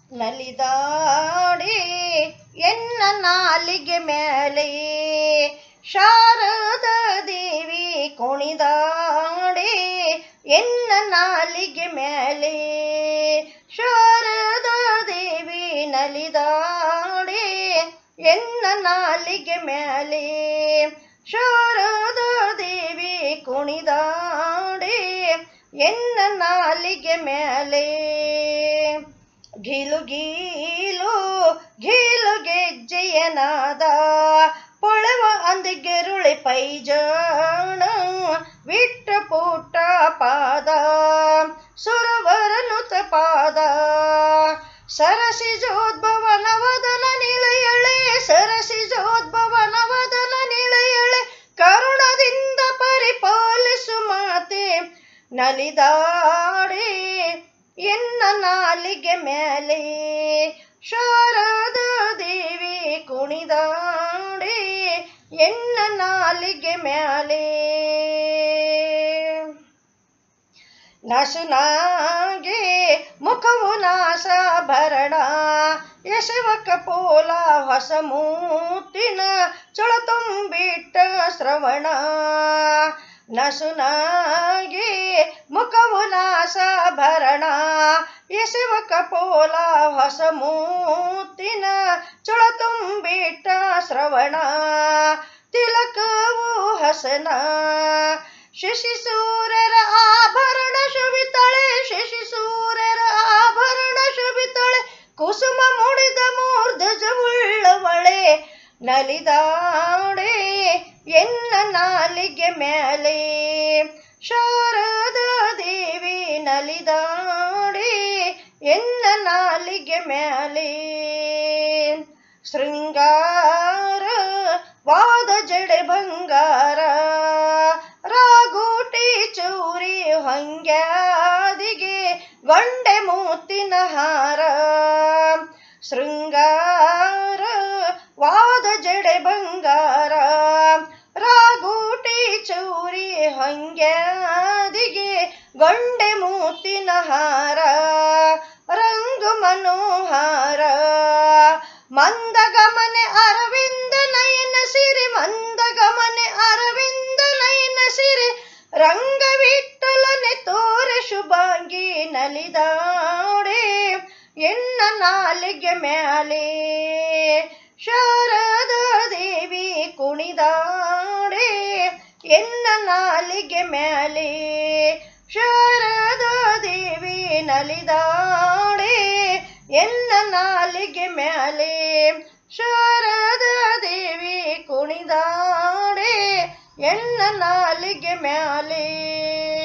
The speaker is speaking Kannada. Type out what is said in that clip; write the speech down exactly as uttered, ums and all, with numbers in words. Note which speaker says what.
Speaker 1: ನಲಿದಾಡಿ ಎನ್ನ ನಾಲಿಗೆ ಮೇಲೆ ಶಾರದಾ ದೇವಿ ಕುಣಿದಾಡಿ ಎನ್ನ ನಾಲಿಗೆ ಮೇಲೆ ಶಾರದಾ ದೇವಿ ನಲಿದಾಡಿ ಎನ್ನ ನಾಲಿಗೆ ಮೇಲೆ ಶಾರದಾ ದೇವಿ ಕುಣಿದಾಡಿ ಎನ್ನ ನಾಲಿಗೆ ಮೇಲೆ ಘೀಲು ಗೀಲು ಘೀಲು ಗೆಜ್ಜೆಯನಾದ ಪೊಳವ ಅಂದಿಗೆರುಳಿ ಪೈಜಾಣ ವಿಟ್ಟ ಪುಟ್ಟ ಪಾದ ಸುರವರನುತ ಪಾದ ಸರಸಿ ಜೋದ್ಭವ ನವದನ ನಿಳೆಯಳೆ ಸರಸಿ ಜೋದ್ಭವ ನವದನ ನಿಳೆಯಳೆ ಕರುಣದಿಂದ ಪರಿಪಾಲಿಸು ಮಾತೆ ನಲಿದಾಡಿ ಎನ್ನ ನಾಲಿಗೆ ಮೇಲೆ ಶಾರದಾ ದೇವಿ ಕುಣಿದಾಡಿ ಎನ್ನ ನಾಲಿಗೆ ಮೇಲೆ ನಸುನಾಗೆ ಮುಖವು ನಾಸಾಭರಣ ಯಶವ ಕಪೋಲ ಹೊಸ ಮೂತಿನ ಚೊಳ ತುಂಬಿಟ್ಟ ಶ್ರವಣ ನಸುನಾಗೆ ಮುಖವು ನಾಸಾಭರಣ ಯಶವ ಕಪೋಲ ಹೊಸ ಮೂತಿನ ಚೊಳ ತುಂಬಿಟ್ಟ ಶ್ರವಣ ತಿಲಕವು ಹಸನ ಶಶಿ ಸೂರ್ಯರ ಆಭರಣ ಶೋಭಿತಳೆ ಶಶಿ ಸೂರ್ಯರ ಆಭರಣ ಶೋಭಿತಳೆ ಕುಸುಮ ಮುಡಿದ ಮೂರ್ಧಜವುಳ್ಳವಳೆ ನಲಿದಾಡೆ ಎನ್ನ ನಾಲಿಗೆ ಮೇಲೆ ಶಾರದಾ ದೇವಿ ನಲಿದಾಡೆ ಎನ್ನ ನಾಲಿಗೆ ಮೇಲೆ ಶೃಂಗಾರ ವಾದ ಜಡೆ ಬಂಗಾರ ರಾಗೂಟಿ ಚೂರಿ ಹೊಂಗ್ಯಾದಿಗೆ ಗೊಂಡೆ ಮೂತಿನ ಹಾರ ಶೃಂಗಾರ ವಾದ ಜಡೆ ಬಂಗಾರ ರಾಗೂಟಿ ಚೂರಿ ಹೊಂಗ್ಯಾದಿಗೆ ಗೊಂಡೆ ಮೂತಿನ ಹಾರ ರಂಗು ಮನೋಹಾರ ಮಂದಗಮನೆ ಅರವಿಂದ ನಯನ ಸಿರಿ ಮಂದಗಮನೆ ಅರವಿಂದ ನಯನ ಸಿರಿ ರಂಗವಿಟ್ಟಲನೆ ತೋರೆ ಶುಭಾಂಗಿ ನಲಿದಾಡೆ ಎನ್ನ ನಾಲಿಗೆ ಮ್ಯಾಲೆ ಶಾರದಾ ದೇವಿ ಕುಣಿದಾಡೆ ಎನ್ನ ನಾಲಿಗೆ ಮ್ಯಾಲೆ ಶಾರದಾ ದೇವಿ ನಲಿದಾಡೆ ಎನ್ನ ನಾಲಿಗೆ ಮ್ಯಾಲೆ ಶಾರದಾ ದೇವಿ ಕುಣಿದಾಡೆ ಎನ್ನ ನಾಲಿಗೆ ಮ್ಯಾಲೆ